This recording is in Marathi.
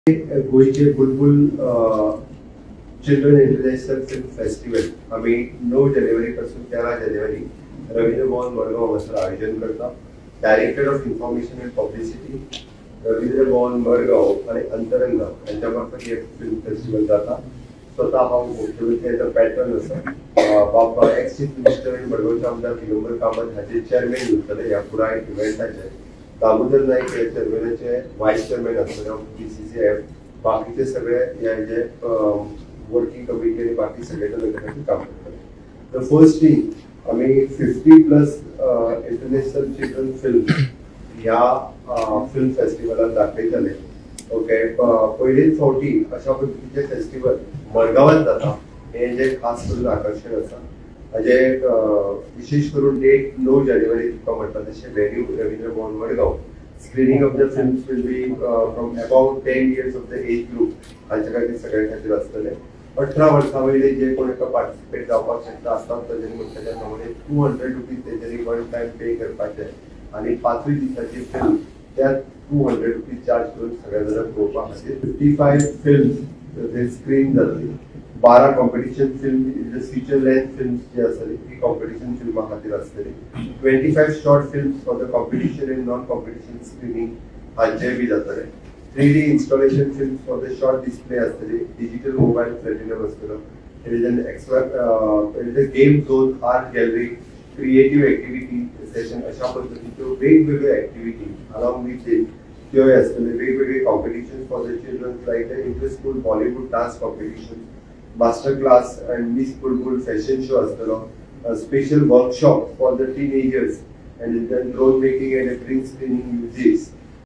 गोयचे Bulbul children international film festival आम्ही 9 जानेवारी पासून 13 जानेवारी रवींद्र भवन मडगांव हांगासर आयोजन करता. Director of information and publicity Ravindra Bhavan Madgaon आणि अंतरंगा यांच्या मार्फत हे फिल्म फेस्टिवल जाता. स्वतः हांव मुख्यमंत्र्याचो पॅटर्न आसा. बाबा एक्स चीफ मिनिस्टर आणि मडगांवचे आमदार दिगंबर कामत हाचे चेअरमॅन उरतले ह्या पुराय इव्हेंटाचे. दामोदर नाईक हे चेअरमॅनाचे व्हायस चेअरमॅन आसतले BCCI. बाकीचे सगळे हे वर्किंग कमिटी आणि बाकी सगळे जण काम करतात. द फर्स्ट थिंग आम्ही 50+ इंटरनॅशनल चिल्ड्रन फिल्म ह्या फिल्म फेस्टिवलात दाखयतले. ओके, पहिलेच फावटी अशा पद्धतीचे फेस्टिवल मडगांवात जाता. हे जे खास करून आकर्षण आसा. हाजे विशेष करून डेट 9 जानेवारी तुका म्हणटा तशें venue Ravindra Bhavan Madgaon. Screening of the films will be from about 10 years of the age group. हांचे खातीर सगळ्यां खातीर आसतले. 18 वर्सां वयले जे कोण पार्टिसिपेट जावपाक शकता आसतात तांचे म्हणटा प्रमाणे ₹200 तेंच्यांनी वन टायम पे करपाचे आनी 5 दिसाची फिल्म त्या ₹200 चार्ज करून सगळ्या जाणांक पळोवपा खातीर 55 फिल्म्स स्क्रीन जातली. 12 competition film feature length films जे आसतली ती कॉम्पिटिशन फिल्मा खातीर आसतली. 25 short films for the competition and non competition screening हांचे बी जातले. 3D installation films for the short display आसतली. डिजिटल मोबाईल प्लॅटिनम आसतलो. Game zone, art gallery, creative activity session अशा पद्धतीच्यो वेगवेगळ्यो एक्टिविटी अलॉंग विथ त्यो आसतले. वेगवेगळे competition for the children like the inter school Bollywood dance competition, master class and Miss Bulbul fashion show astalo. A special workshop for the teenagers and then role making and green screening uses.